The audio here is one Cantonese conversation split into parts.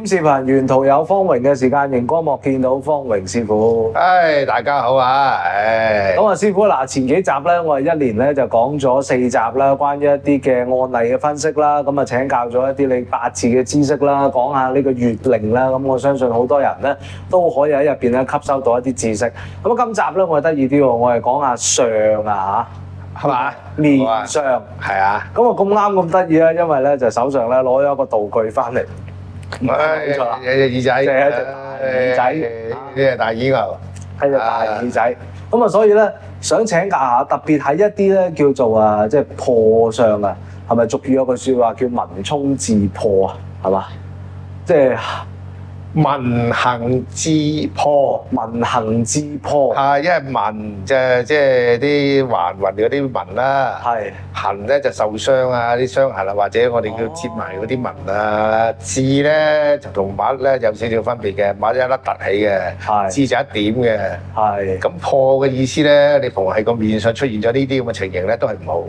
視頻沿途有方榮嘅時間，熒光幕見到方榮師傅。 大家好啊！ 咁啊，師傅嗱，前幾集咧，我哋一連咧就講咗4集啦，關於一啲嘅案例嘅分析啦，咁啊請教咗一啲你八字嘅知識啦，講下呢個月令啦，咁我相信好多人咧都可以喺入邊咧吸收到一啲知識。咁啊，今集咧我哋得意啲喎，我哋講下相啊嚇，係嘛？面相係啊， 咁啊咁啱咁得意啦，因為咧就手上咧攞咗一個道具翻嚟。冇錯啦， 有隻耳仔， 就係一隻耳仔， 呢隻大耳牛， 係隻大耳仔。咁啊，所以咧想請教下，特別係一啲咧叫做即係破相啊，係咪俗語有句説話叫文衝字破啊？係嘛？即係文行字破， 文行字破。 因為文就即係啲還魂嗰啲紋啦， 係痕咧就受傷啊，啲傷痕啊，或者我哋叫接埋嗰啲紋啊。字咧就同馬咧有少少分別嘅，馬一粒凸起嘅， 係字就一點嘅。 係咁破嘅意思咧，你逢係個面上出現咗呢啲咁嘅情形咧，都係唔好。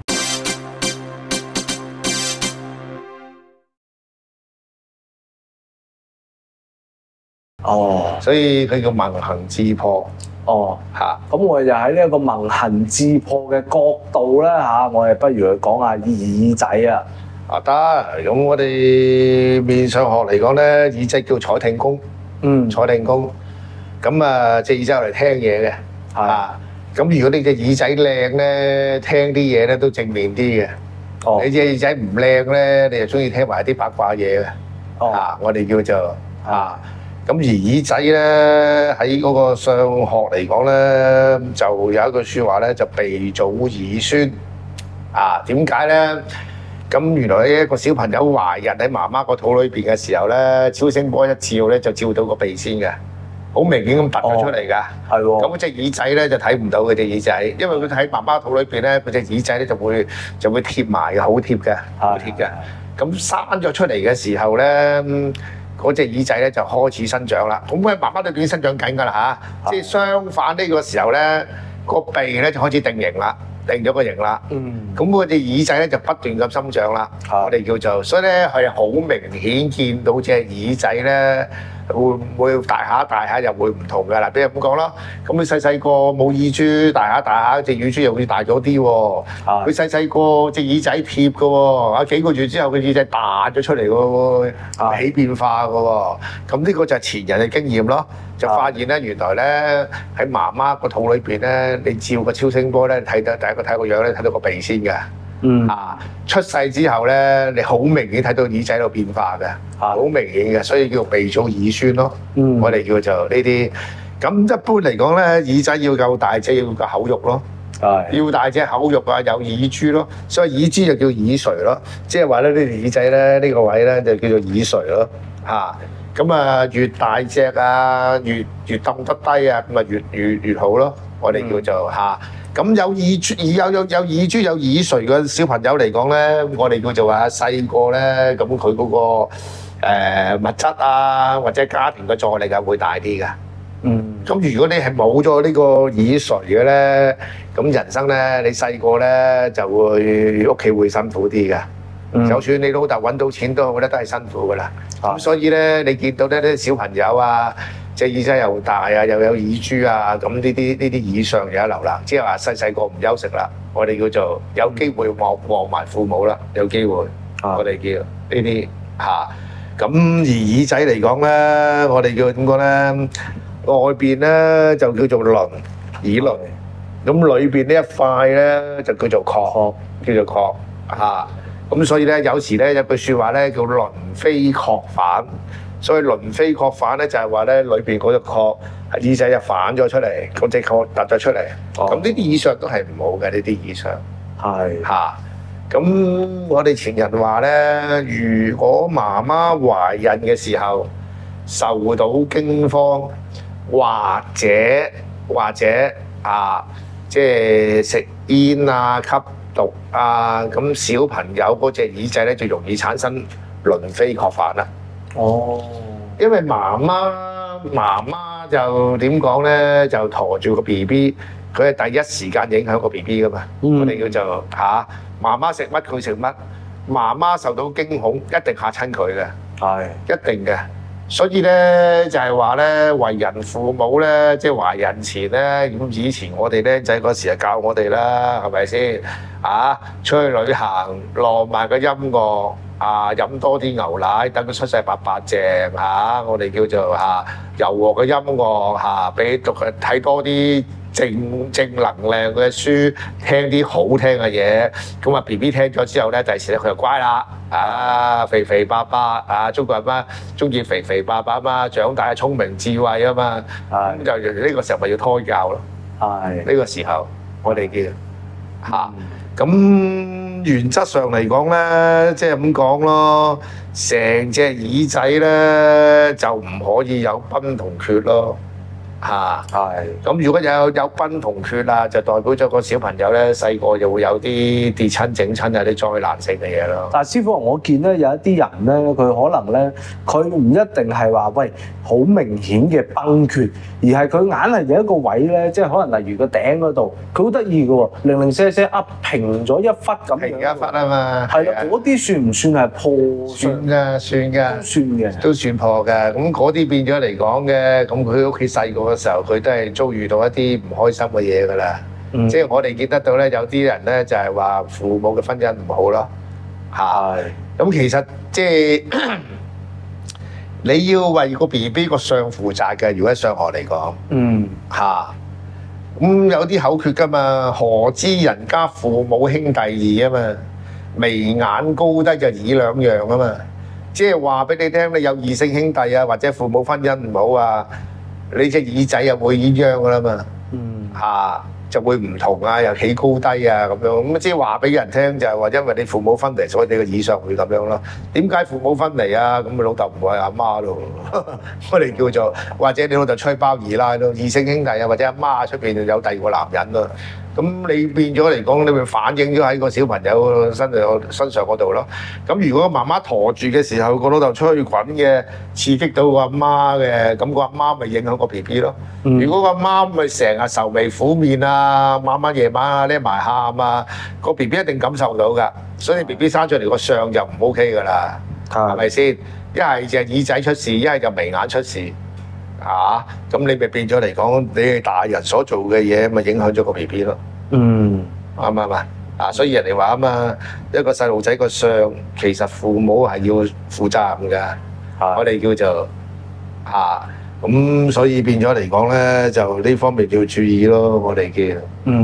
哦所以佢叫文行字破哦。 嚇。 咁我哋就喺呢一個文行字破嘅角度咧嚇，我哋不如去講下耳仔啊。 得，咁我哋面相學嚟講咧，耳仔叫坐聽功，坐聽功。咁啊，隻耳仔嚟聽嘢嘅。咁如果你隻耳仔靚咧，聽啲嘢咧都正面啲嘅。你隻耳仔唔靚咧，你就中意聽埋啲八卦嘢嘅。我哋叫做咁而耳仔咧喺嗰個相學嚟講咧，就有一句説話咧，就鼻祖耳孫。點解咧？咁原來一個小朋友懷孕喺媽媽個肚裏邊嘅時候咧，超聲波一照咧就照到個鼻先嘅，好明顯咁突咗出嚟㗎。 係喎。 咁隻耳仔咧就睇唔到佢隻耳仔，因為佢喺媽媽肚裏邊咧，佢隻耳仔咧就會貼埋嘅，好貼嘅，好貼嘅。咁生咗出嚟嘅時候咧，嗰隻耳仔咧就開始生長啦。咁喺媽媽裏邊生長緊㗎啦嚇，即係相反呢個時候咧，個鼻咧就開始定型啦。定咗個型啦，咁嗰隻耳仔咧就不斷咁生長啦，我哋叫做，所以咧係好明顯見到隻耳仔咧會唔會大下又會唔同㗎啦，比如咁講啦，咁佢細細個冇耳珠，大下隻耳珠又會大咗啲喎，佢細細個隻耳仔貼㗎喎，幾個月之後佢耳仔彈咗出嚟喎，起變化㗎喎，咁呢個就係前人嘅經驗咯。就發現咧，原來咧喺媽媽個肚裏邊咧，你照個超聲波咧，睇到第一個睇個樣咧，睇到個鼻先嘅。出世之後咧，你好明顯睇到耳仔度變化嘅，好明顯嘅，所以叫鼻祖耳孫咯。我哋叫做呢啲。咁一般嚟講咧，耳仔要夠大隻，要夠口肉咯。要大隻口肉啊，有耳珠咯，所以耳珠就叫耳垂咯。即係話咧，呢條耳仔咧，呢個位咧就叫做耳垂咯。咁啊，越大隻啊，越揼得低啊，咁啊越好咯。我哋叫做咁有耳珠有耳垂嘅小朋友嚟講咧，我哋叫做話細個咧，咁佢嗰個物質啊，或者家庭嘅助力啊，會大啲㗎。咁如果你係冇咗呢個耳垂嘅咧，咁人生咧，你細個咧就會屋企會辛苦啲㗎。就算你老豆揾到錢都好咧，都係辛苦噶啦。咁所以咧，你見到呢啲小朋友啊，隻耳仔又大啊，又有耳珠啊，咁呢啲耳相有一流啦。即係話細個唔休息啦，我哋叫做有機會望埋父母啦，有機會。我哋叫呢啲咁而耳仔嚟講咧，我哋叫點講咧？外邊咧就叫做鱗，耳鱗。咁裏邊呢一塊咧就叫做殼，叫做殼咁所以咧，有時咧有句説話咧叫鱗飛殼反，所以鱗飛殼反咧就係話咧裏邊嗰隻殼耳仔就反咗出嚟，嗰隻殼突咗出嚟。咁呢啲耳相都係唔好嘅，呢啲耳相。咁我哋前人話咧，如果媽媽懷孕嘅時候受到驚慌，或者即係食煙啊、吸毒啊，咁小朋友嗰隻耳仔咧就容易產生鱗飛殼反啦。因為媽媽就點講咧，就陀住個 BB，佢係第一時間影響個 BB 噶嘛。我哋叫做媽媽食乜佢食乜，媽媽受到驚恐一定嚇親佢嘅，一定嘅。 所以咧就係話咧，為人父母咧，即係懷孕前咧，咁以前我哋僆仔嗰時就教我哋啦，係咪先？啊，出去旅行，浪漫嘅音樂，啊，飲多啲牛奶，等佢出世白白淨嚇，我哋叫做柔和嘅音樂嚇，俾讀睇多啲正能量嘅書，聽啲好聽嘅嘢，咁啊 BB 聽咗之後咧，第時咧佢就乖啦。肥肥白白啊！中國人嘛中意肥肥白白嘛，長大聰明智慧啊嘛，咁就呢個時候咪要胎教咯。係呢個時候，我哋叫咁原則上嚟講咧，即係咁講咯，成隻耳仔咧就唔可以有崩同缺咯。咁如果有崩同缺啊，就代表咗個小朋友咧細個就會有啲跌親整親有啲災難性嘅嘢咯。 但係師傅，我見咧有一啲人咧，佢可能咧佢唔一定係話喂好明顯嘅崩缺，而係佢硬係有一個位咧，即係可能例如個頂嗰度，佢好得意嘅喎，零零舍舍平咗一忽咁樣。 平一忽啊嘛。 係啦，嗰啲算唔算係破？ 算㗎， 都算嘅， 都算破㗎。咁嗰啲變咗嚟講嘅，咁佢屋企細個嘅時候，佢都係遭遇到一啲唔開心嘅嘢㗎啦。即係我哋見得到咧，有啲人咧就係話父母嘅婚姻唔好咯。咁其實即係你要為個 BB 個相負責嘅，如果喺上學嚟講。咁有啲口訣㗎嘛，何知人家父母兄弟義啊嘛，眉眼高低就耳兩樣啊嘛。即係話俾你聽，你有異性兄弟啊，或者父母婚姻唔好啊，你隻耳仔又會鴛鴦噶啦嘛，就會唔同啊，又起高低啊咁樣。咁即係話俾人聽就係話，因為你父母分離，所以你個耳上會咁樣咯。點解父母分離啊？咁老豆唔係阿媽咯，我哋叫做或者你老豆吹包二奶咯，異性兄弟啊，或者阿媽出邊有第二個男人咯。咁你變咗嚟講，你咪反映咗喺個小朋友身上嗰度咯。咁如果媽媽陀住嘅時候，個老豆出去滾嘅，刺激到個阿媽嘅，咁個阿媽咪影響個 BB 咯。如果個阿媽咪成日愁眉苦面啊，晚晚夜晚啊匿埋喊啊，個 BB 一定感受到㗎。所以 BB 生出嚟個相就唔 OK 㗎啦，係咪先？一係就耳仔出事，一係就眉眼出事。咁你咪變咗嚟講，你係大人所做嘅嘢，咪影響咗個 BB 咯。啱唔啱啊？所以人哋話啊嘛，一個細路仔個相，其實父母係要負責任㗎。我哋叫做咁，所以變咗嚟講咧，就呢方面要注意咯。我哋叫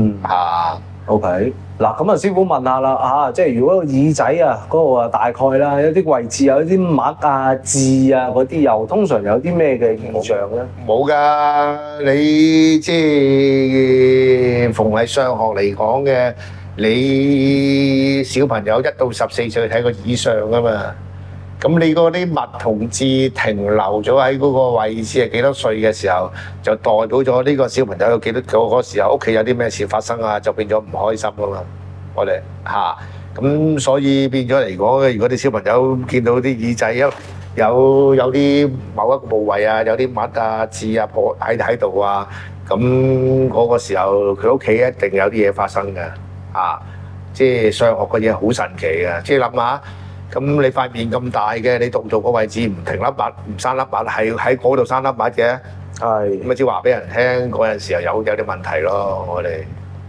OK。嗱咁啊，師傅問下啦即係如果個耳仔啊嗰度啊大概啦，有啲位置有啲墨啊、痣啊嗰啲，又通常有啲咩嘅現象咧？ 冇㗎，你即係逢係上學嚟講嘅，你小朋友1到14歲睇個耳相㗎嘛。咁你嗰啲墨同痣停留咗喺嗰個位置係幾多歲嘅時候，就代表咗呢個小朋友有幾多嗰時候屋企有啲咩事發生啊，就變咗唔開心㗎嘛。我哋咁所以變咗嚟講，如果啲小朋友見到啲耳仔有啲某一個部位啊，有啲墨啊、痣啊破喺度啊，咁嗰個時候佢屋企一定有啲嘢發生嘅。即係上學嘅嘢好神奇嘅，即係諗下。咁你塊面咁大嘅，你度個位置唔停粒癦，唔生粒癦，係喺嗰度生粒癦嘅，咁咪即係話俾人聽嗰陣時候有啲問題咯，我哋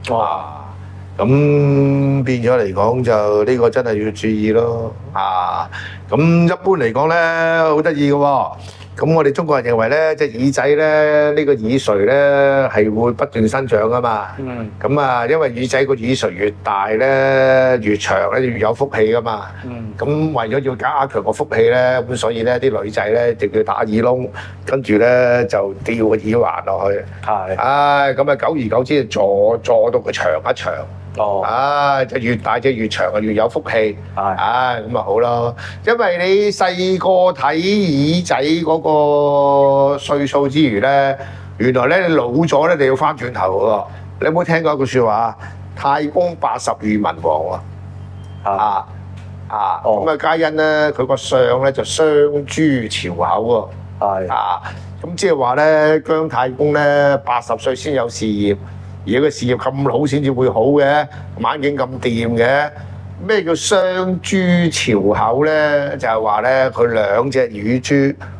咁變咗嚟講就呢個真係要注意咯。咁一般嚟講咧好得意嘅喎。咁我哋中國人認為咧，隻耳仔咧呢個耳垂咧係會不斷生長噶嘛。咁因為耳仔個耳垂越大咧，越長咧越有福氣噶嘛。咁為咗要加強個福氣咧，咁所以咧啲女仔咧就要打耳窿，跟住咧就吊個耳環落去。咁啊久而久之就坐到佢長一長。就越大隻越長啊，越有福氣。咁啊好咯，因為你細個睇耳仔嗰個歲數之餘咧，原來咧你老咗咧，你要翻轉頭喎。你有冇聽過一句説話？太公80遇文王喎。咁啊，皆因咧佢個相咧就雙珠朝口喎。咁即係話咧，姜太公咧80歲先有事業。而家個事業咁好先至會好嘅，眼境咁掂嘅。咩叫雙珠朝口咧？就係話咧，佢兩隻乳珠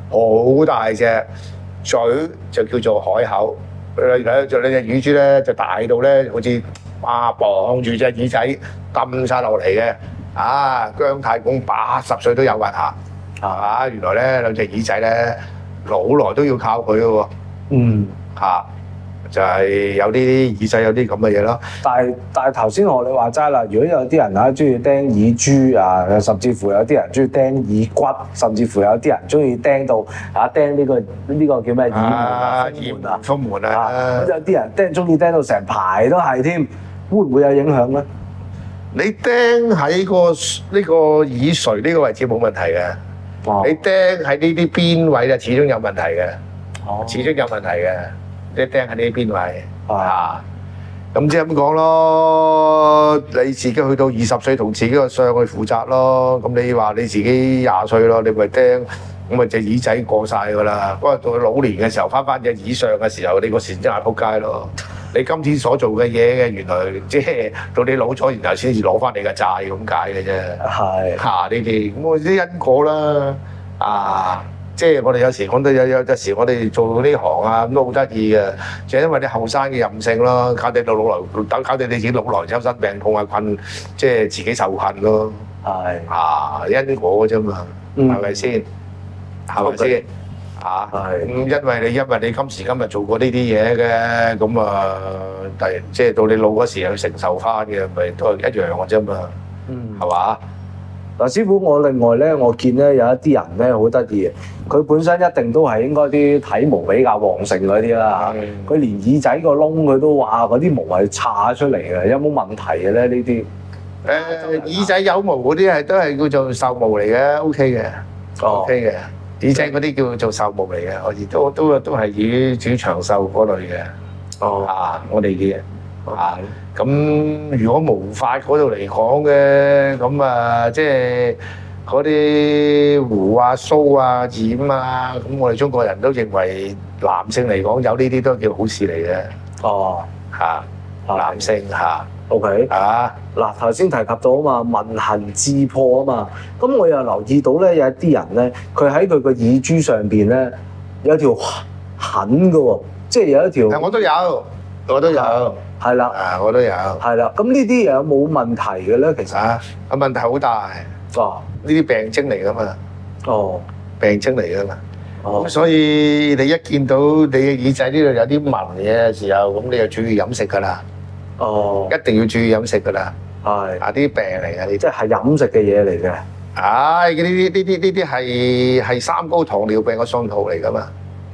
好大隻，嘴就叫做海口。就你隻乳豬咧就大到咧，好似綁住隻耳仔揼晒落嚟嘅。姜太公80歲都有運行，係嘛？原來咧兩隻耳仔咧老來都要靠佢嘅喎。就係有啲耳仔有啲咁嘅嘢咯。 但係頭先我哋話齋啦，如果有啲人中意釘耳珠啊，甚至乎有啲人中意釘耳骨，甚至乎有啲人中意釘到釘呢個叫咩耳風門啊，咁有啲人中意釘到成排都係添，會唔會有影響咧？ 你釘喺呢個耳垂呢個位置冇問題嘅，你釘喺呢啲邊位就始終有問題嘅，始終有問題嘅。你釘喺呢邊位咁即係咁講咯。你自己去到20歲同自己個相去負責咯。咁你話你自己20歲咯，你咪釘咁咪隻耳仔過晒㗎啦。不過到老年嘅時候翻隻耳上嘅時候，你個線真係撲街咯。你今天所做嘅嘢嘅原來即係到你老咗，然後先至攞翻你嘅債咁解嘅啫。呢啲咁我啲因果啦即係我哋有時講到有時我哋做呢行啊，咁都好得意嘅，就係因為你後生嘅任性咯，搞到你自己老來周身病痛困，即係自己受困咯。因果啫嘛，係咪先？係咪先？因為你今時今日做過呢啲嘢嘅，咁即係到你老嗰時去承受翻嘅，咪都係一樣嘅啫嘛。係嘛？ 嗱，師傅，我另外咧，我見咧有一啲人咧好得意嘅，佢本身一定都係應該啲體毛比較旺盛嗰啲啦。佢連耳仔個窿佢都話嗰啲毛係叉出嚟嘅，有冇問題嘅咧？呢啲耳仔有毛嗰啲都係叫做獸毛嚟嘅 ，OK 嘅，OK 嘅。耳仔嗰啲叫做獸毛嚟嘅，我哋都係主長壽嗰類嘅。我哋嘅。咁如果毛髮嗰度嚟講嘅，咁即係嗰啲胡鬚染咁我哋中國人都認為男性嚟講有呢啲都叫好事嚟嘅。男性 OK 嗱，頭先提及到嘛，紋痕致破啊嘛，咁我又留意到咧，有一啲人咧，佢喺佢個耳珠上邊咧有條痕嘅喎，即係有一條。 我都有。 係啦， 我都有。 係啦，咁呢啲有冇問題嘅咧？其實問題好大。呢啲病徵嚟㗎嘛。病徵嚟㗎嘛。咁所以你一見到你嘅耳仔呢度有啲紋嘅時候，咁你就注意飲食㗎啦。一定要注意飲食㗎啦。啲病嚟㗎， 即係飲食嘅嘢嚟嘅。 呢啲係三高糖尿病嘅信號嚟㗎嘛。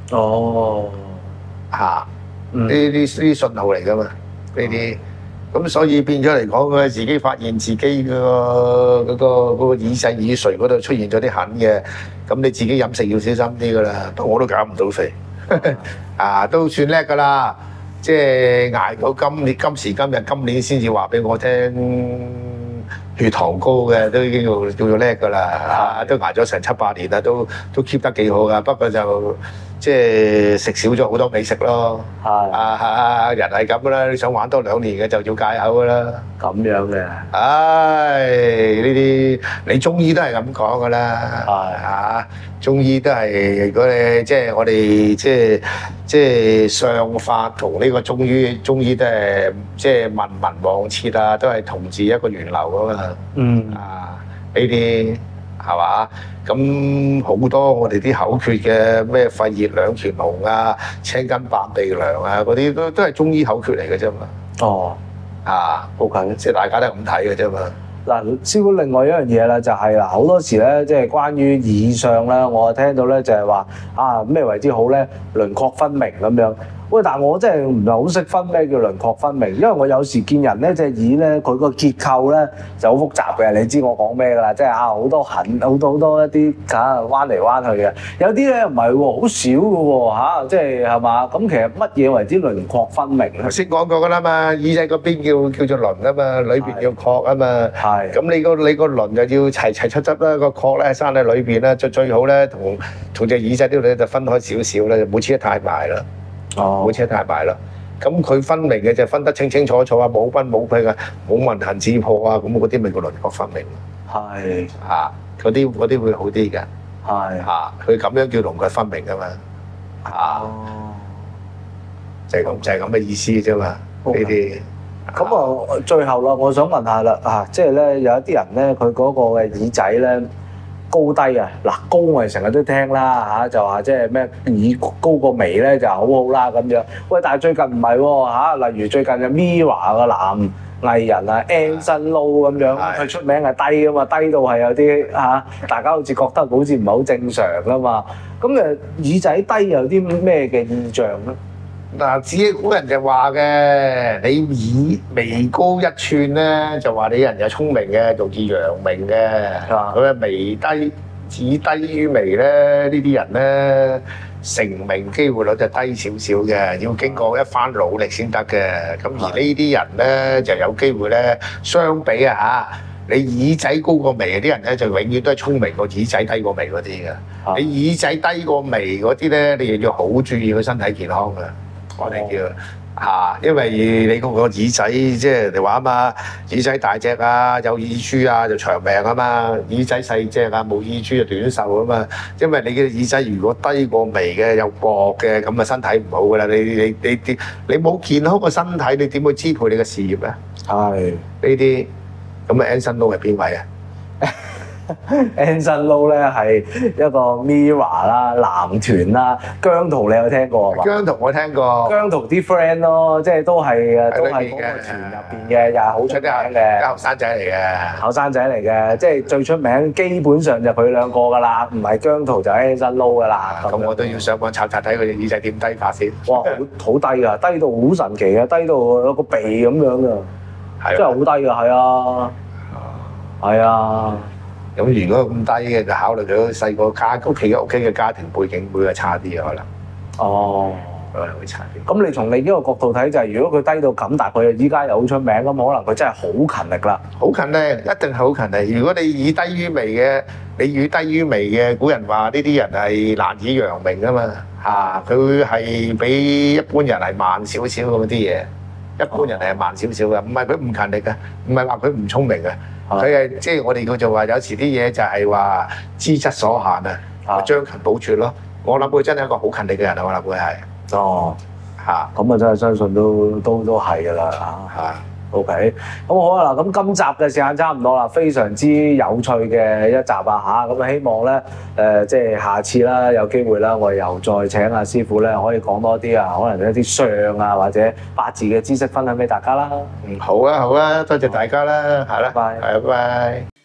呢啲信號嚟㗎嘛，呢啲咁所以變咗嚟講，佢自己發現自己嗰個耳仔耳垂嗰度出現咗啲痕嘅，咁你自己飲食要小心啲㗎啦。不過我都減唔到肥，都算叻㗎啦。即係捱到今時今日，今年先至話俾我聽血糖高嘅，都已經叫做叻㗎啦。都捱咗成7、8年啦，都 keep 得幾好㗎。不過就即係食少咗好多美食咯。人係咁㗎啦，你想玩多2年嘅就要戒口㗎啦。 咁樣嘅。 呢啲你中醫都係咁講㗎啦。中醫都係，如果你即係我哋即係相法同呢個中醫都係即係文往切都係同治一個源流㗎嘛。呢啲係嘛？咁好多我哋啲口訣嘅咩肺熱兩全龍青筋白鼻梁嗰啲都係中醫口訣嚟嘅啫嘛。 好近， 即係大家都係咁睇嘅啫嘛。 嗱，師傅，另外一樣嘢啦，就係好多時咧，即係關於耳相咧，我聽到咧就係話咩為之好咧，輪廓分明咁樣。喂，但係我真係唔係好識分咩叫輪廓分明，因為我有時見人咧隻耳咧，佢個結構咧就好複雜嘅，你知我講咩㗎啦？即係好多痕，好多一啲彎嚟彎去嘅。有啲咧唔係喎，好少嘅喎即係係嘛？咁其實乜嘢為之輪廓分明咧？ 頭先講過㗎啦嘛，耳仔嗰邊叫做輪啊嘛，裏邊叫廓啊嘛。咁你個輪就要齊出汁啦，個廓咧生喺裏邊啦，最好咧同隻耳仔呢度咧就分開少少啦，唔好黐得太埋啦。唔好黐得太埋啦。咁佢分明嘅就分得清清楚楚冇崩冇劈冇紋痕致破咁嗰啲咪叫輪廓分明。嗰啲會好啲嘅。 係嚇，佢咁樣叫龍骨分明㗎嘛嚇，就係咁嘅意思啫嘛。呢啲咁啊，最後啦，我想問下啦，即係咧有一啲人咧，佢嗰個嘅耳仔咧高低啊，嗱高我哋成日都聽啦就話即係咩耳高過眉咧就好好啦咁樣。喂，但係最近唔係喎例如最近嘅 Mirror 個男藝人啊 Anson Lo 咁樣，佢出名係低㗎嘛，低到係有啲大家好似覺得好似唔係好正常㗎嘛。咁耳仔低有啲咩嘅異象咧？ 嗱，自己古人就話嘅，你耳眉高1寸咧，就話你人又聰明嘅，容易揚名嘅。佢嘅眉低耳低於眉咧，呢啲人咧成名機會率就低少少嘅，要經過一番努力先得嘅。咁而呢啲人咧就有機會咧，相比你耳仔高過眉啲人咧，就永遠都係聰明過耳仔低過眉嗰啲嘅。你耳仔低過眉嗰啲咧，你又要好注意佢身體健康嘅。我哋叫因為你嗰個耳仔即係人哋話啊嘛，耳仔大隻啊，有耳珠啊就長命啊嘛，耳仔細隻啊冇耳珠就短壽啊嘛。因為你嘅耳仔如果低過眉嘅又薄嘅，咁啊身體唔好噶啦。你冇健康個身體，你點會支配你嘅事業咧？係呢啲咁啊 Anson Lo係邊位啊？ Anson Lo 咧係一個 Mirror 啦、男團啦，姜濤你有聽過嘛？ 姜濤我聽過， 姜濤啲 friend 咯，即係都係嗰個團入邊嘅，又係好出名嘅後生仔嚟嘅， 後生仔嚟嘅，即係最出名，基本上就佢兩個噶啦，唔係姜濤就 Anson Lo 噶啦。 咁我都要上網查查睇佢哋耳仔點低法先。 哇，好低啊，低到好神奇啊，低到有個鼻咁樣啊，真係好低啊，係啊，係啊。 咁如果咁低嘅，就考慮到細個屋企嘅家庭背景會係差啲可能。哦，會差啲。咁你從另一個角度睇就係，如果佢低到咁，但係佢依家又好出名，咁可能佢真係好勤力啦。好勤力，一定係好勤力。如果你耳低於眉嘅，你耳低於眉嘅，古人話呢啲人係難以揚名啊嘛。佢係比一般人係慢少少咁啲嘢。一般人係慢少少嘅，唔係佢唔勤力嘅，唔係話佢唔聰明嘅。佢係即係我哋叫做話，有時啲嘢就係話資質所限啊，將勤補拙咯。我諗佢真係一個好勤力嘅人啊，我諗佢係。 哦，咁啊真係相信都係㗎啦OK， 咁好啊嗱，咁今集嘅時間差唔多啦，非常之有趣嘅一集咁希望咧即係下次啦，有機會啦，我哋又再請阿師傅咧，可以講多啲可能一啲相或者八字嘅知識分享俾大家啦。 好啊，多謝大家啦，係啦，拜拜。